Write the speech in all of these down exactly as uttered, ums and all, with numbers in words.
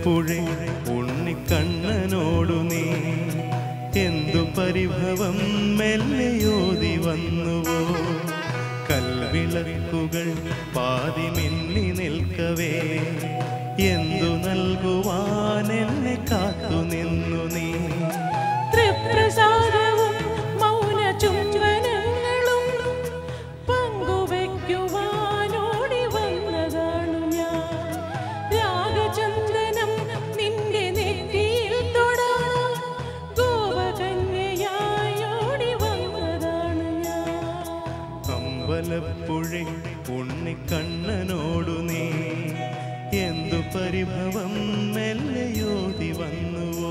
അമ്പലപ്പുഴേ ഉണ്ണിക്കണ്ണനോടു നീ എന്തു പരിഭവം മെല്ലയോതി വന്നുവോ. കൽവിളക്കുകൾ പാതി മിന്നി നിൽക്കവേ എന്തു നൽകുവാൻ എന്നെ കാത്തു നിന്നു നീ. തൃപ്രസാദവും മൗന ചുംബനങ്ങളും പങ്കുവയ്ക്കുവാനോടി വന്നതാണു ഞാൻ. രാഗചന്ദനം നിന്റെ നെറ്റിയിൽ തൊടാൻ ഗോപകന്യയായോടി വന്നതാണു ഞാൻ. അമ്പലപ്പുഴേ ഉണ്ണിക്കണ്ണനോടു നീ എന്തു പരിഭവം മെല്ലയോതി വന്നുവോ.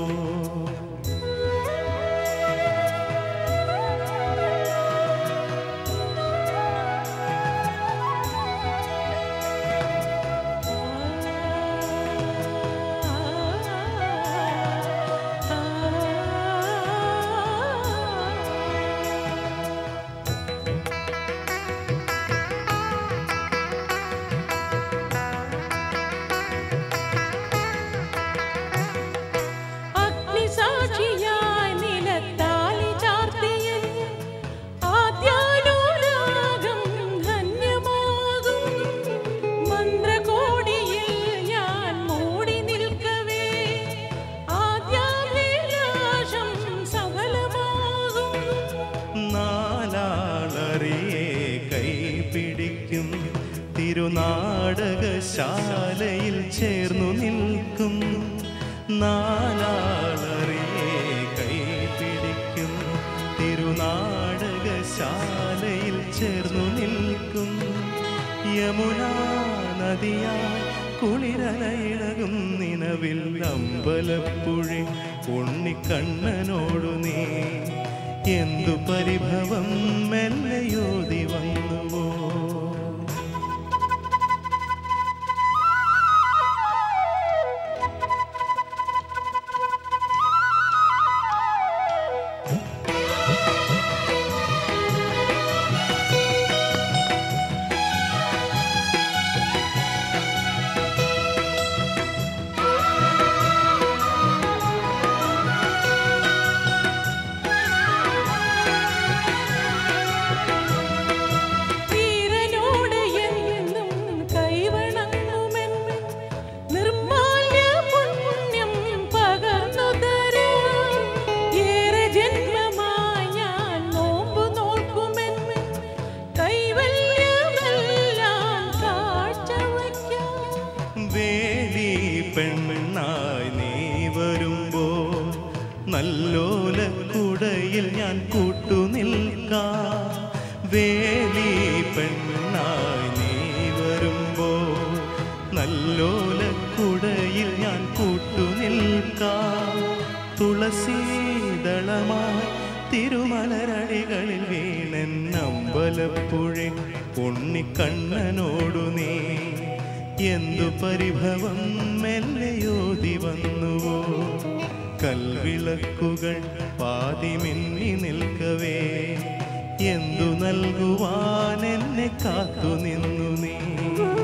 പിടിക്കും തിരുനാടകശാലയിൽ ചേർന്നു നിൽക്കും. നാലാളറിയെ കൈ പിടിക്കും തിരുനാടകശാലയിൽ ചേർന്നു നിൽക്കും. യമുനാ നദിയാൽ കുളിരലയിളകും നിലവിൽ അമ്പലപ്പുഴേ ഉണ്ണിക്കണ്ണനോടു നീ എന്തു പരിഭവം മെല്ലയോതി വന്നുവോ. പെണ്ണായി നീ വരുമ്പോ നല്ലോലക്കുടയിൽ ഞാൻ കൂട്ടുനിൽക്കാം. വേലി പെണ്ണായി നീ വരുമ്പോ നല്ലോലക്കുടയിൽ ഞാൻ കൂട്ടുനിൽക്കാം. തുളസീദളമായി തിരുമലരടികളിൽ വീണൻ അമ്പലപ്പുഴേ ഉണ്ണിക്കണ്ണനോടു നീ എന്തു പരിഭവം മെല്ലയോതി വന്നുവോ. കൽവിളക്കുകൾ പാതി മിന്നി നിൽക്കവേ എന്തു നൽകുവാൻ എന്നെ കാത്തു നിന്നു നീ.